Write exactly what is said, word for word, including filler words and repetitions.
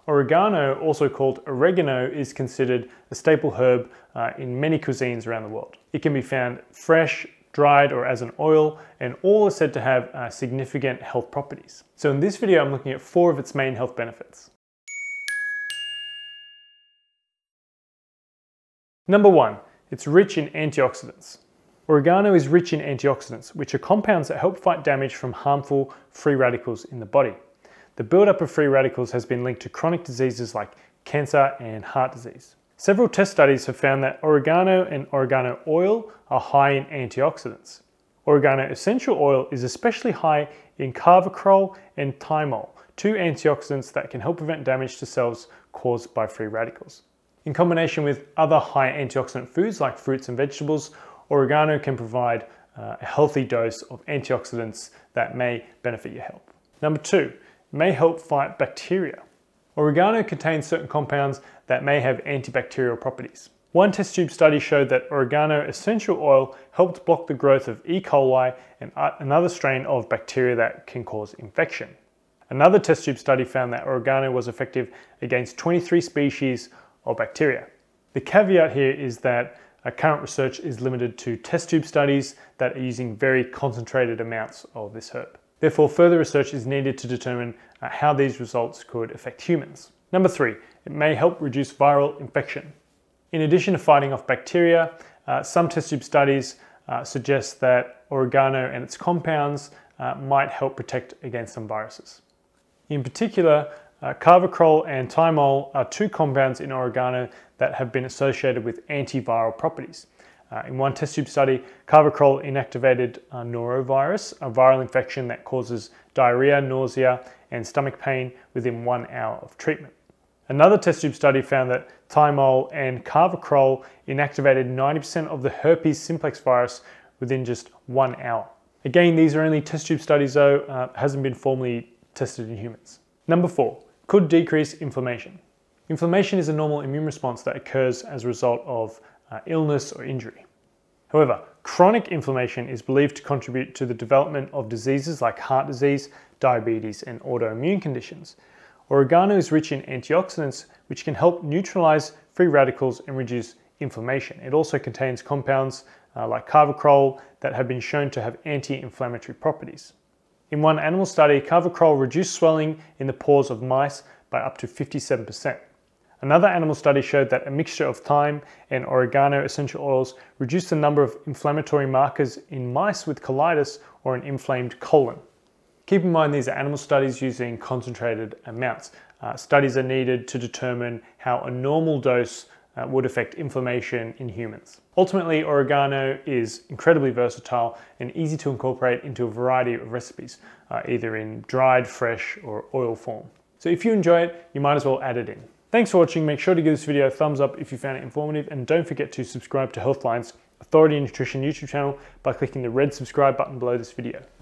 Oregano, also called oregano, is considered a staple herb uh, in many cuisines around the world. It can be found fresh, dried, or as an oil, and all are said to have uh, significant health properties. So in this video, I'm looking at four of its main health benefits. Number one, it's rich in antioxidants. Oregano is rich in antioxidants, which are compounds that help fight damage from harmful free radicals in the body. The buildup of free radicals has been linked to chronic diseases like cancer and heart disease. Several test studies have found that oregano and oregano oil are high in antioxidants. Oregano essential oil is especially high in carvacrol and thymol, two antioxidants that can help prevent damage to cells caused by free radicals. In combination with other high antioxidant foods like fruits and vegetables, oregano can provide uh, a healthy dose of antioxidants that may benefit your health. Number two, it may help fight bacteria. Oregano contains certain compounds that may have antibacterial properties. One test tube study showed that oregano essential oil helped block the growth of E. coli and another strain of bacteria that can cause infection. Another test tube study found that oregano was effective against twenty-three species of bacteria. The caveat here is that uh, current research is limited to test tube studies that are using very concentrated amounts of this herb. Therefore, further research is needed to determine uh, how these results could affect humans. Number three, it may help reduce viral infection. In addition to fighting off bacteria, uh, some test tube studies uh, suggest that oregano and its compounds uh, might help protect against some viruses. In particular, uh, carvacrol and thymol are two compounds in oregano that have been associated with antiviral properties. Uh, in one test tube study, carvacrol inactivated uh, norovirus, a viral infection that causes diarrhea, nausea, and stomach pain within one hour of treatment. Another test tube study found that thymol and carvacrol inactivated ninety percent of the herpes simplex virus within just one hour. Again, these are only test tube studies though, uh, hasn't been formally tested in humans. Number four, could decrease inflammation. Inflammation is a normal immune response that occurs as a result of uh, illness or injury. However, chronic inflammation is believed to contribute to the development of diseases like heart disease, diabetes, and autoimmune conditions. Oregano is rich in antioxidants, which can help neutralize free radicals and reduce inflammation. It also contains compounds uh, like carvacrol that have been shown to have anti-inflammatory properties. In one animal study, carvacrol reduced swelling in the paws of mice by up to fifty-seven percent. Another animal study showed that a mixture of thyme and oregano essential oils reduced the number of inflammatory markers in mice with colitis or an inflamed colon. Keep in mind these are animal studies using concentrated amounts. Uh, studies are needed to determine how a normal dose uh, would affect inflammation in humans. Ultimately, oregano is incredibly versatile and easy to incorporate into a variety of recipes, uh, either in dried, fresh, or oil form. So if you enjoy it, you might as well add it in. Thanks for watching. Make sure to give this video a thumbs up if you found it informative, and don't forget to subscribe to Healthline's Authority in Nutrition YouTube channel by clicking the red subscribe button below this video.